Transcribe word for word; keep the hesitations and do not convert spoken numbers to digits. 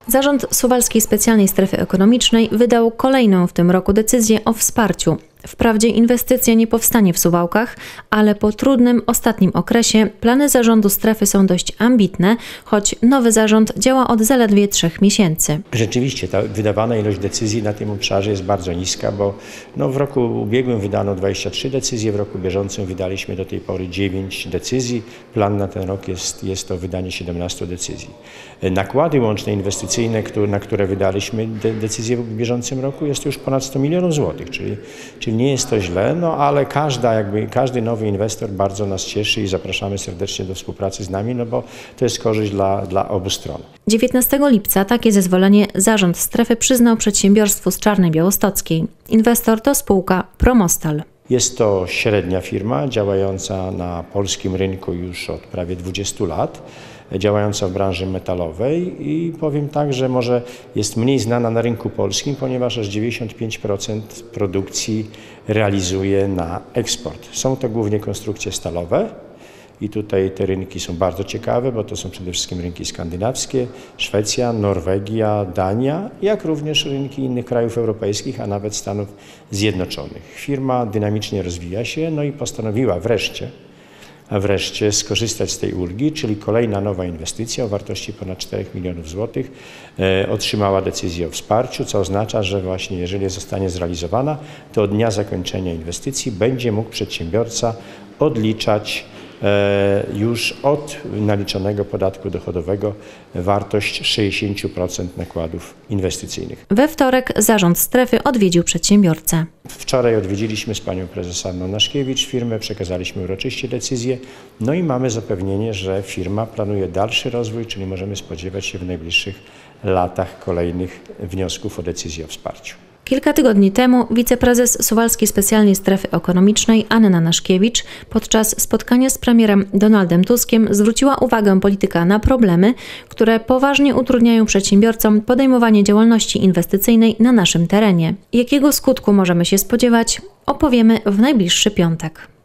Zarząd Suwalskiej Specjalnej Strefy Ekonomicznej wydał kolejną w tym roku decyzję o wsparciu. Wprawdzie inwestycja nie powstanie w Suwałkach, ale po trudnym ostatnim okresie plany zarządu strefy są dość ambitne, choć nowy zarząd działa od zaledwie trzech miesięcy. Rzeczywiście ta wydawana ilość decyzji na tym obszarze jest bardzo niska, bo no, w roku ubiegłym wydano dwadzieścia trzy decyzje, w roku bieżącym wydaliśmy do tej pory dziewięć decyzji. Plan na ten rok jest, jest to wydanie siedemnastu decyzji. Nakłady łączne inwestycyjne, które, na które wydaliśmy de, decyzje w bieżącym roku, jest już ponad sto milionów złotych, czyli, czyli nie jest to źle, no ale każda, jakby, każdy nowy inwestor bardzo nas cieszy i zapraszamy serdecznie do współpracy z nami, no bo to jest korzyść dla, dla obu stron. dziewiętnastego lipca takie zezwolenie zarząd strefy przyznał przedsiębiorstwu z Czarnej Białostockiej. Inwestor to spółka Promostal. Jest to średnia firma działająca na polskim rynku już od prawie dwudziestu lat, działająca w branży metalowej i powiem tak, że może jest mniej znana na rynku polskim, ponieważ aż dziewięćdziesiąt pięć procent produkcji realizuje na eksport. Są to głównie konstrukcje stalowe i tutaj te rynki są bardzo ciekawe, bo to są przede wszystkim rynki skandynawskie, Szwecja, Norwegia, Dania, jak również rynki innych krajów europejskich, a nawet Stanów Zjednoczonych. Firma dynamicznie rozwija się, no i postanowiła wreszcie a wreszcie skorzystać z tej ulgi, czyli kolejna nowa inwestycja o wartości ponad czterech milionów złotych e, otrzymała decyzję o wsparciu, co oznacza, że właśnie jeżeli zostanie zrealizowana, to od dnia zakończenia inwestycji będzie mógł przedsiębiorca odliczać e, już od naliczonego podatku dochodowego wartość sześćdziesiąt procent nakładów inwestycyjnych. We wtorek zarząd strefy odwiedził przedsiębiorcę. Wczoraj odwiedziliśmy z panią prezes Anną Naszkiewicz firmę, przekazaliśmy uroczyście decyzję, no i mamy zapewnienie, że firma planuje dalszy rozwój, czyli możemy spodziewać się w najbliższych latach kolejnych wniosków o decyzję o wsparciu. Kilka tygodni temu wiceprezes Suwalskiej Specjalnej Strefy Ekonomicznej Anna Naszkiewicz podczas spotkania z premierem Donaldem Tuskiem zwróciła uwagę polityka na problemy, które poważnie utrudniają przedsiębiorcom podejmowanie działalności inwestycyjnej na naszym terenie. Jakiego skutku możemy się spodziewać, opowiemy w najbliższy piątek.